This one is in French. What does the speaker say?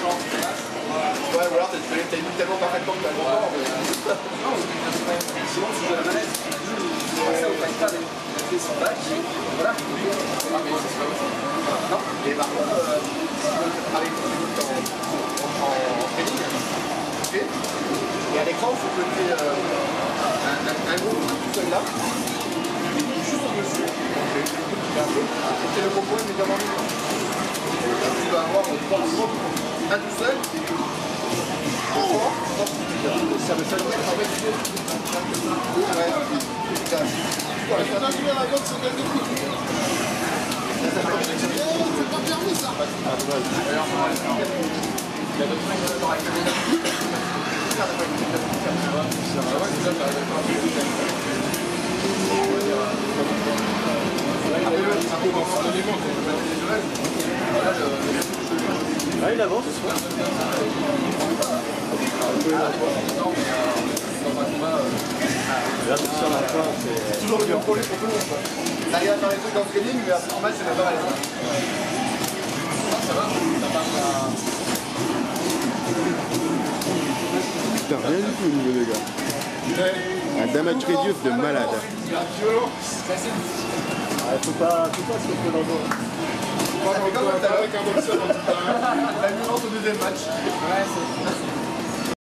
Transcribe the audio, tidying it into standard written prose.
Ouais, ou alors t'as mis tellement parfaitement que t'as longtemps. Non, sinon tu joues à la manette. Ça au iPad, il fait son bac, voilà. Ah, mais c'est pas possible. Non. Et par contre, si tu veux travailler en training, ok. Et à l'écran, il faut que tu aies un gros truc tout seul là. Juste au-dessus. C'est le compo immédiatement dedans. Tu vas avoir 3 groupes, un tout seul. Ça me fait le mettre en fait. C'est pas permis ça. Ah, il avance. C'est toujours le même problème pour tout le monde. Ça arrive à faire des trucs en training, mais après en match, c'est pas mal. Ça va, Putain, rien du tout au niveau des gars. Un damage reduce de malade. Faut pas se faire dans l'eau. Moi, comme tout à l'heure, avec un boxeur, la nuance au deuxième match. Ouais, c'est